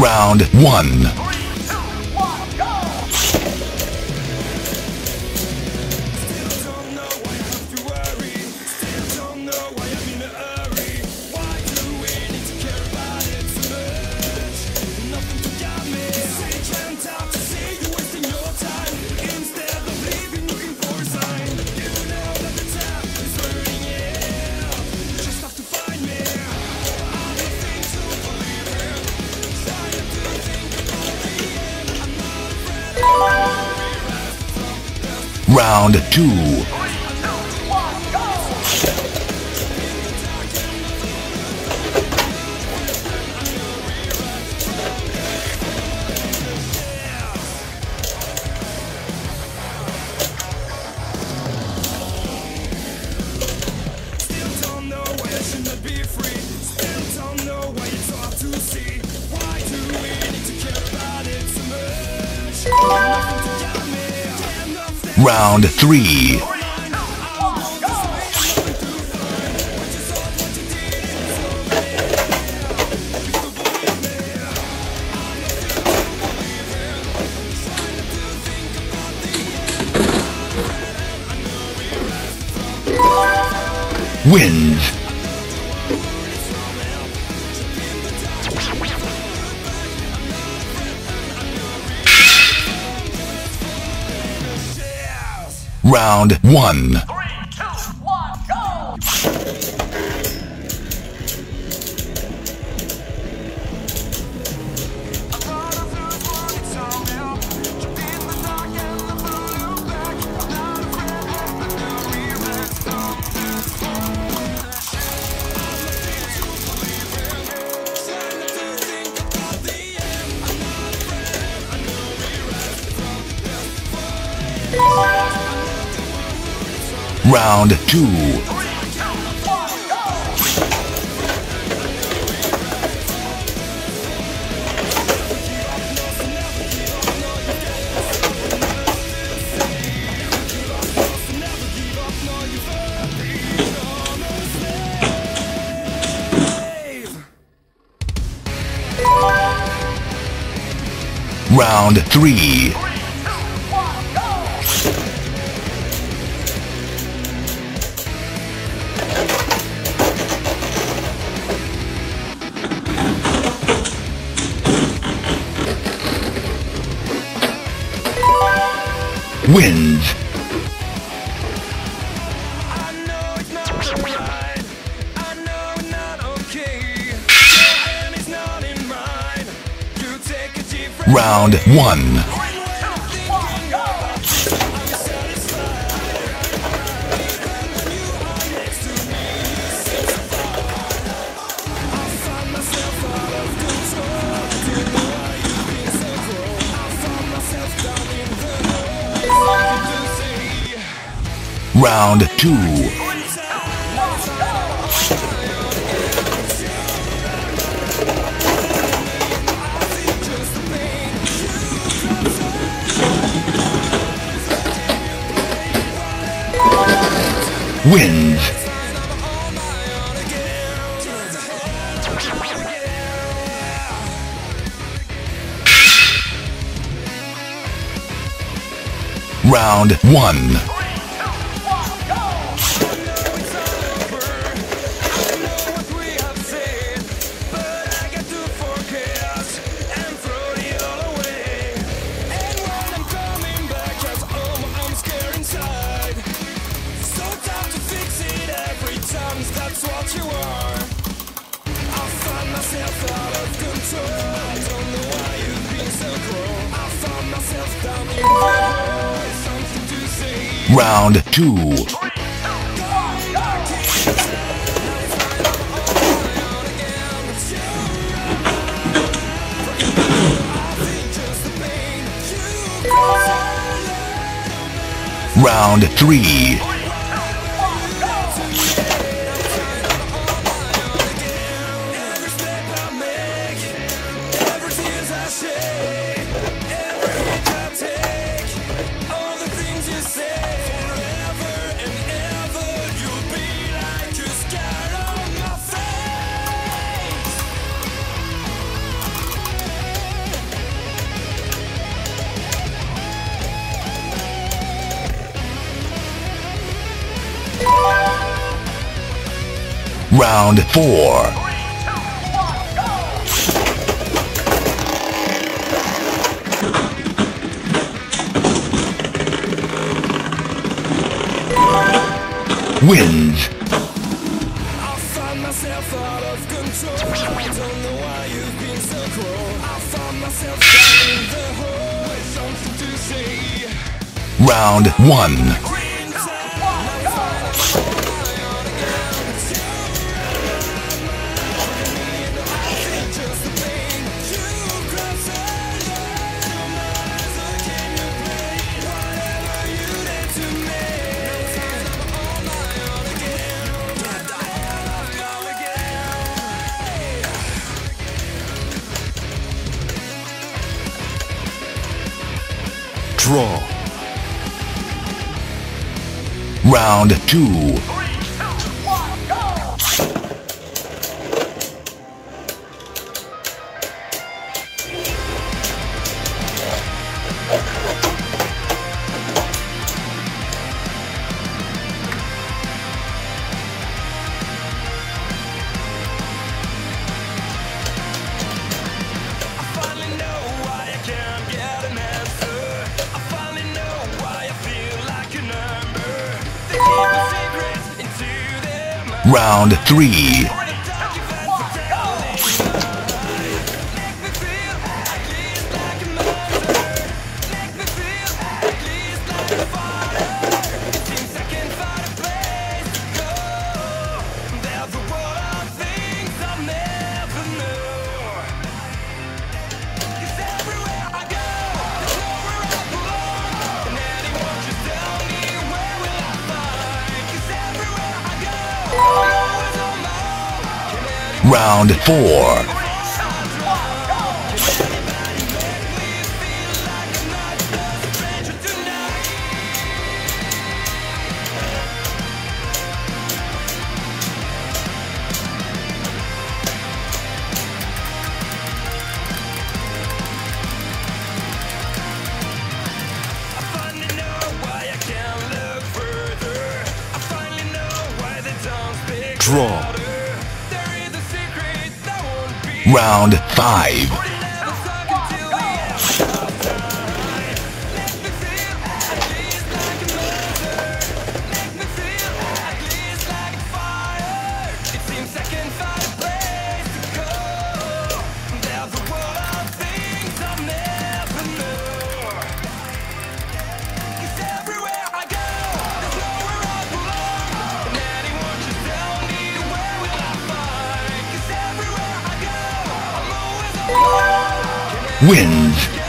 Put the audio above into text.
Round 1. Round 2. Round 3. Wins. Round 1. 3, 2, 1, go! Round 2. Round 3. Wins. Round 1. Round 2. Wins. Round 1. That's what you are. I find myself out of control. I don't know why you've been so cruel. I found myself down in the something to say. Round 2. Round 3. Round 4. 3, 2, 1, go! Wins. I find myself out of control. I don't know why you've been so cruel. I find myself down in the hole with something to say. Round 1. 3, 2, 1, go! Just the pain you cross can you play whatever you did to me? No time, I'm on my own again. Get the hell off now again. Draw. Round 2. 3, 2, 1, go! I finally know why I can't get an answer. I finally know why I feel like a number. They keep my secrets into their mind. Round 3. 3, 2, 1, go! Make me feel at least like a murder. Make me feel at least like a fire. It seems I can't find a place to go. There's a world of things I never knew. 'Cause everywhere I go, there's nowhere I belong. And anyone should tell me where will I find? 'Cause everywhere I go, I'm always on my own. Can anyone Round 4. 3, 2, 1, go! make me feel like I'm not a stranger tonight? I finally know why I can't look further. I finally know why the don't speak Draw. louder. There is a secret that won't be Round 5. never stuck until the end of time. Make me feel at least like a murder. Make me feel at least like a fire. It seems I can't find a place to go. There's a world of things I never knew. 'Cause everywhere I go, there's nowhere I belong. And anyone should tell me where will I find? 'Cause everywhere I go, I'm always on my own. Wins.